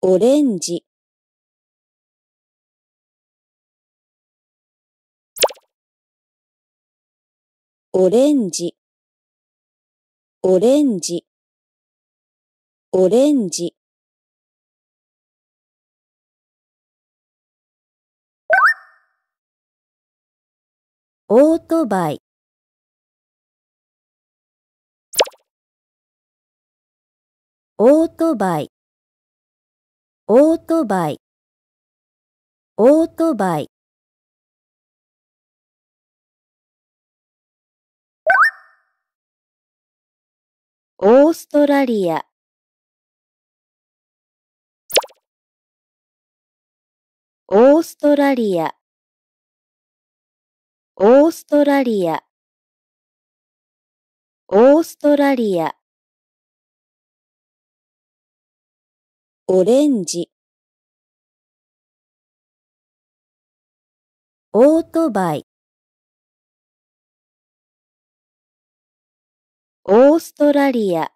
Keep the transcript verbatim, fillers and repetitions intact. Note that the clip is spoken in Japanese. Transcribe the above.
オレンジ、オレンジ、オレンジ、オレンジ。オートバイ、オートバイ、オートバイ、オートバイ。オーストラリア、オーストラリア、オーストラリア、オーストラリア。オレンジ、オートバイ、オーストラリア。